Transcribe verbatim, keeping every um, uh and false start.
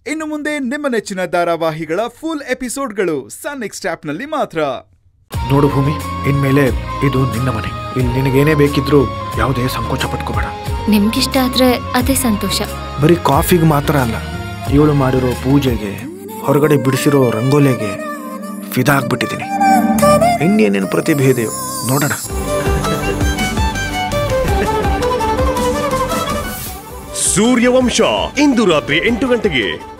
ಇನ್ನು ಮುಂದೆ ನಿಮ್ಮ ನೆಚ್ಚಿನ ಧಾರಾವಾಹಿಗಳ ಫುಲ್ ಎಪಿಸೋಡ್ಗಳು ಸನ್ ನೆಕ್ಸ್ಟ್ ಆಪ್ ನಲ್ಲಿ ಮಾತ್ರ. ನೋಡು ಭೂಮಿ, ಇನ್ಮೇಲೆ ಇದು ನಿನ್ನ ಮನೆ. ಇಲ್ಲಿ ನಿನಗೇನೇ ಬೇಕಿದ್ರು ಯಾವುದೇ ಸಂಕೋಚ ಪಟ್ಕೋಬೇಡ. ನಿಮ್ಗಿಷ್ಟ ಆದ್ರೆ ಅದೇ ಸಂತೋಷ. ಬರೀ ಕಾಫಿಗೆ ಮಾತ್ರ ಅಲ್ಲ, ಇವಳು ಮಾಡಿರೋ ಪೂಜೆಗೆ, ಹೊರಗಡೆ ಬಿಡಿಸಿರೋ ರಂಗೋಲಿಗೆ ಫಿದಾ ಆಗ್ಬಿಟ್ಟಿದ್ದೀನಿ. ಇನ್ನೇನೇನು ಪ್ರತಿಭೆ ಇದೆಯೋ ನೋಡೋಣ. ಸೂರ್ಯವಂಶ ಇಂದು ರಾತ್ರಿ ಎಂಟು ಗಂಟೆಗೆ.